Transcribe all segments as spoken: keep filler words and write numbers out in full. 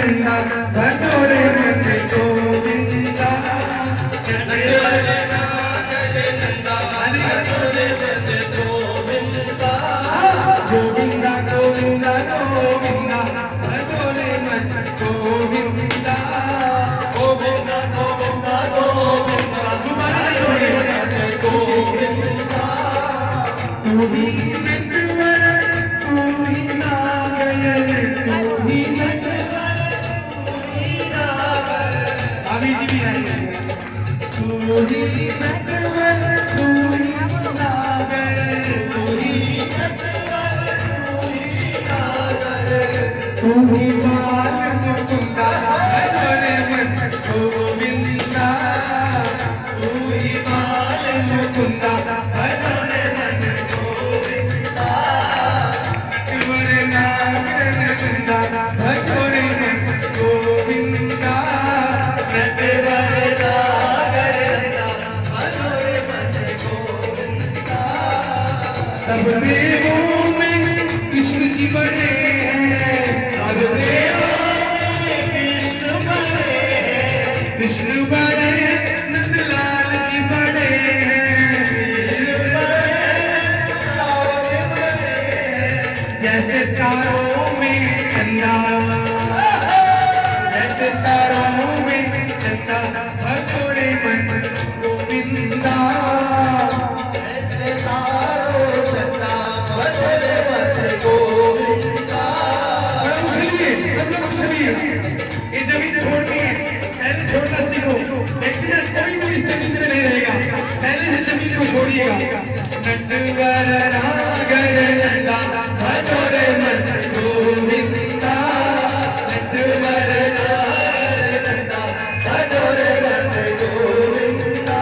नंदा भजोरे मन गोविंदा नटवर नागर नंदा भजोरे मन गोविंदा गोविंदा गोविंदा गोविंदा भजोरे मन गोविंदा गोविंदा गोविंदा गोविंदा भजोरे मन गोविंदा तू ही नटवर तू ही नागर तू ही नटवर तू ही नागर अभी जी भी आएंगे तू ही नटवर तू ही नागर तू ही नटवर तू ही नागर तू ही बाल मुकुंदा भजोरे मन गोविंदा तू ही बाल मुकुंदा भजोरे मन गोविंदा नटवर नागर नंदा भजोरे मन गोविंदा नटवर नागर नंदा भजोरे मन गोविंदा सब देवों में कृष्ण जी बड़े हैं सब देवों में कृष्ण बड़े हैं कृष्ण बड़े नंदलाल जी बड़े हैं कृष्ण बड़े नंदलाल जी बड़े हैं जैसे तारों में चंदा जैसे तारों में चंदा भजोरे मन गोविंदा जैसे तारों चंदा भजोरे मन गोविंदा उछलिए सब लोग उछलिए ये जमीन छोड़नी है पहले छोड़ना सीखो देखिए कोई भी इस जमीन में नहीं रहेगा पहले से जमीन को छोड़िएगा नटवर नागर नंदा भजोरे मन गोविंदा नटवर नागर नंदा भजोरे मन गोविंदा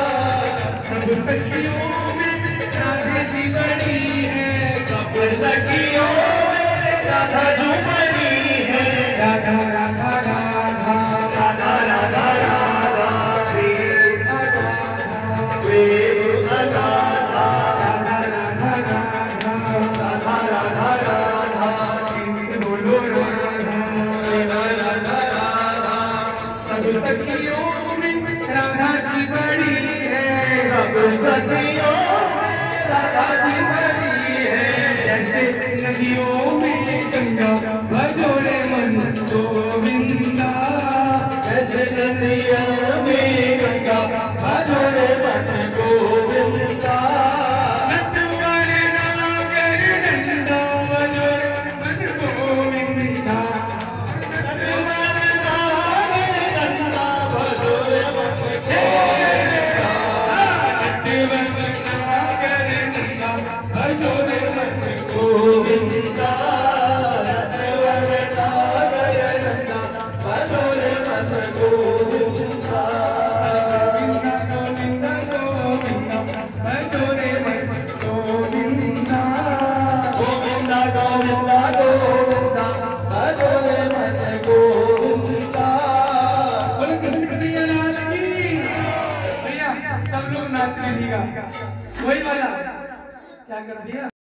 सब सखियों में राधा जी बड़ी है सब सखियों में राधा जी बड़ी है राधा राधा राधा राधा राधा राधा प्रेम राधा प्रेम राधा राधा राधा राधा राधा राधा राधा बोलो राधा राधा राधा सब सखियों में राधा जी बड़ी है सब सखियों में राधा जी बड़ी है जैसे नदियों में गंगा भजोरे मन गोविंदा जैसे नदियों में गंगा भजोरे मन गोविंदा नटवर नागर नंदा भजोरे मन गोविंदा नटवर नागर नंदा भजोरे मन गोविंदा नटवर नागर नंदा भजोरे मन गोविंदा नटवर नागर नंदा भजोरे मन गोविंदा गोविंदा गोविंदा भजोरे मन गोविंदा गोविंदा गोविंदा गोविंदा भजोरे मन गोविंदा बोलो कृष्ण कन्हैया लाल की भैया सब लोग नाच लीजिएगा वही वाला क्या कर दिया।